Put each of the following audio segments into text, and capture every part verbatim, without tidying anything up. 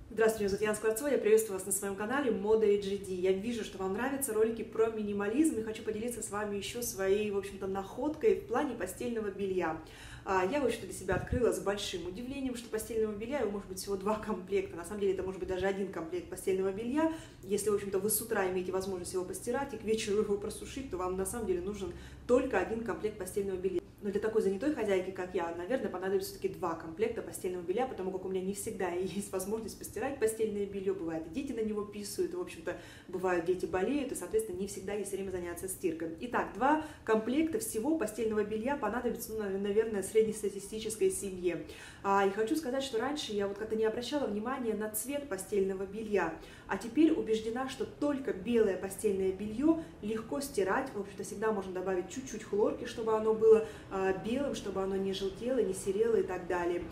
Здравствуйте, меня зовут Яна Скворцова, я приветствую вас на своем канале Мода эйч ди. Я вижу, что вам нравятся ролики про минимализм и хочу поделиться с вами еще своей, в общем-то, находкой в плане постельного белья. Я, в общем-то, для себя открыла с большим удивлением, что постельного белья, его может быть всего два комплекта. На самом деле это может быть даже один комплект постельного белья. Если, в общем-то, вы с утра имеете возможность его постирать и к вечеру его просушить, то вам на самом деле нужен только один комплект постельного белья. Но для такой занятой хозяйки, как я, наверное, понадобится все-таки два комплекта постельного белья, потому как у меня не всегда есть возможность постирать постельное белье, бывает, и дети на него писают, и, в общем-то, бывают, дети болеют, и, соответственно, не всегда есть время заняться стиркой. Итак, два комплекта всего постельного белья понадобится, ну, наверное, среднестатистической семье. А, и хочу сказать, что раньше я вот как-то не обращала внимания на цвет постельного белья, а теперь убеждена, что только белое постельное белье легко стирать, в общем-то, всегда можно добавить чуть-чуть хлорки, чтобы оно было белым, чтобы оно не желтело, не серело и так далее.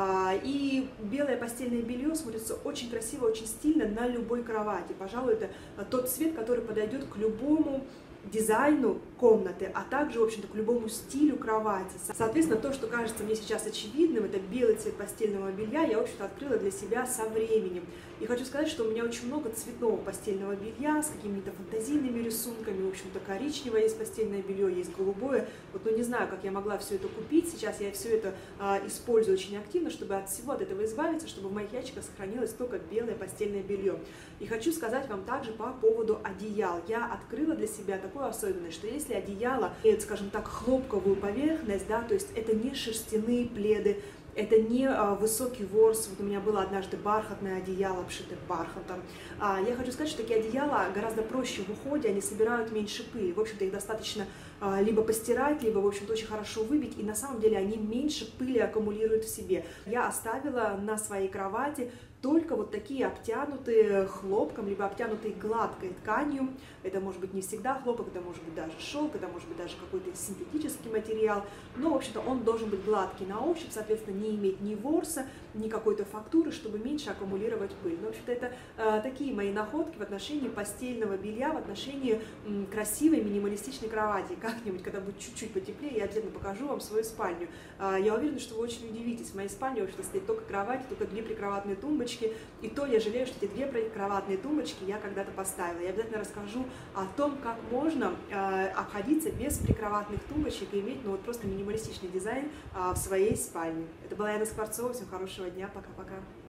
И белое постельное белье смотрится очень красиво, очень стильно на любой кровати. Пожалуй, это тот цвет, который подойдет к любому дизайну комнаты, а также, в общем-то, к любому стилю кровати. Соответственно, то, что кажется мне сейчас очевидным, это белый цвет постельного белья, я, в общем-то, открыла для себя со временем. И хочу сказать, что у меня очень много цветного постельного белья с какими-то фантазийными рисунками, в общем-то, коричневое есть постельное белье, есть голубое. Вот, ну, не знаю, как я могла все это купить. Сейчас я все это а, использую очень активно, чтобы от всего от этого избавиться, чтобы в моих ящиках сохранилось только белое постельное белье. И хочу сказать вам также по поводу одеял. Я открыла для себя такую особенность, что если одеяло имеет, скажем так, хлопковую поверхность, да, то есть это не шерстяные пледы, это не а, высокий ворс. Вот у меня было однажды бархатное одеяло, обшитое бархатом. А, я хочу сказать, что такие одеяла гораздо проще в уходе, они собирают меньше пыли. В общем-то, их достаточно а, либо постирать, либо, в общем-то, очень хорошо выбить, и на самом деле они меньше пыли аккумулируют в себе. Я оставила на своей кровати только вот такие обтянутые хлопком, либо обтянутые гладкой тканью. Это может быть не всегда хлопок, это может быть даже шелк, это может быть даже какой-то синтетический материал. Но, в общем-то, он должен быть гладкий на ощупь, соответственно, не иметь ни ворса, ни какой-то фактуры, чтобы меньше аккумулировать пыль. Но, в общем-то, это э, такие мои находки в отношении постельного белья, в отношении м, красивой минималистичной кровати. Как-нибудь, когда будет чуть-чуть потеплее, я обязательно покажу вам свою спальню. Э, я уверена, что вы очень удивитесь. В моей спальне, в общем-то, стоит только кровать, только две прикроватные тумбочки. И то я жалею, что эти две прикроватные тумбочки я когда-то поставила. Я обязательно расскажу о том, как можно э, обходиться без прикроватных тумбочек и иметь, ну, вот просто минималистичный дизайн э, в своей спальне. Это была Яна Скворцова. Всем хорошего дня. Пока-пока.